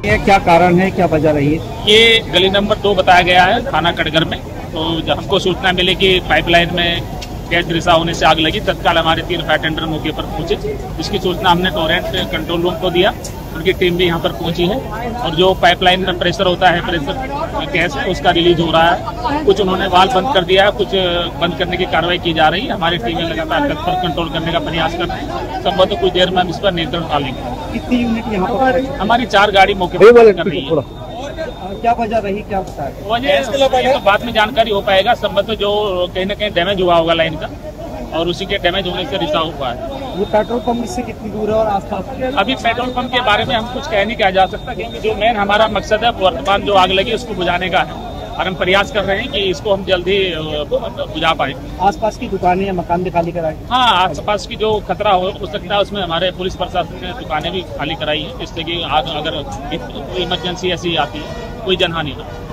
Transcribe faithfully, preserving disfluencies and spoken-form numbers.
है, क्या कारण है, क्या वजह रही है? ये गली नंबर दो बताया गया है थाना कटघर में। तो जब हमको सूचना मिली कि पाइपलाइन में गैस रिसाव होने से आग लगी, तत्काल हमारे तीन फायर टेंडर मौके पर पहुंचे। इसकी सूचना हमने टोरेंट कंट्रोल रूम को दिया, उनकी टीम भी यहाँ पर पहुंची है। और जो पाइपलाइन में प्रेशर होता है, प्रेशर गैस है, उसका रिलीज हो रहा है। कुछ उन्होंने वाल्व बंद कर दिया है, कुछ बंद करने की कार्रवाई की जा रही है। हमारी टीमें लगातार तत्पर कंट्रोल करने का प्रयास कर रहे हैं। संभवतः तो कुछ देर में हम इस पर नियंत्रण डालेंगे। कितनी यूनिट यहाँ पर? हमारी चार गाड़ी मौके पर कर रही है। क्या वजह रही, क्या पता है? वजह तो बाद में जानकारी हो पाएगा। संभवतः जो कहीं ना कहीं डैमेज हुआ होगा लाइन का, और उसी के डैमेज होने से रिसाव हुआ है। ये पेट्रोल पंप इससे कितनी दूर है और आसपास? अभी पेट्रोल पंप के बारे में हम कुछ कह नहीं कहा जा सकता, क्योंकि जो मेन हमारा मकसद है वर्तमान जो आग लगी उसको बुझाने का है, और हम प्रयास कर रहे हैं कि इसको हम जल्दी बुझा पाए। आसपास की दुकानें या मकान भी खाली कराए? हाँ, आसपास की जो खतरा हो सकता है उसमें हमारे पुलिस प्रशासन ने दुकानें भी खाली कराई है, जिससे कि आग अगर कोई इमरजेंसी ऐसी आती है कोई जनहानि ना।